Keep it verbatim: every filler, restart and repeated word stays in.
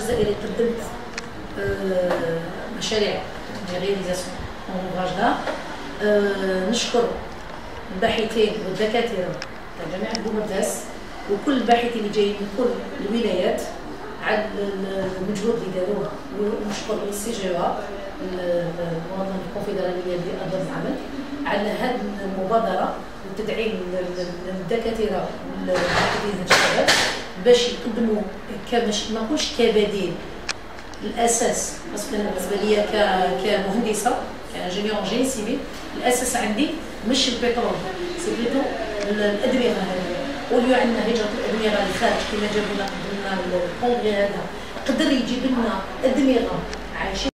الجزائري قدمت مشاريع رياليزاسيون اونغاج دا. نشكر الباحثين والدكاتره تاع جامعه بومرداس وكل الباحثين اللي جايين من كل الولايات على المجهود اللي داروه، ونشكر السي جي او المنظمه الكونفدراليه لادوار العمل على هذه المبادره وتدعيم الدكاتره والباحثين الشباب باش يقدموا كمش ما نقولش كبديل الاساس، باسكو انا بالنسبه ليا كمهندسه كانجينيور جيني سيفيل الاساس عندي مش البترول، سي بليتو الادمغه هذه. واليوم عندنا هجره الادمغه للخارج كما جابوا لنا قدمنا الكونغري هذا قدر يجيب لنا ادمغه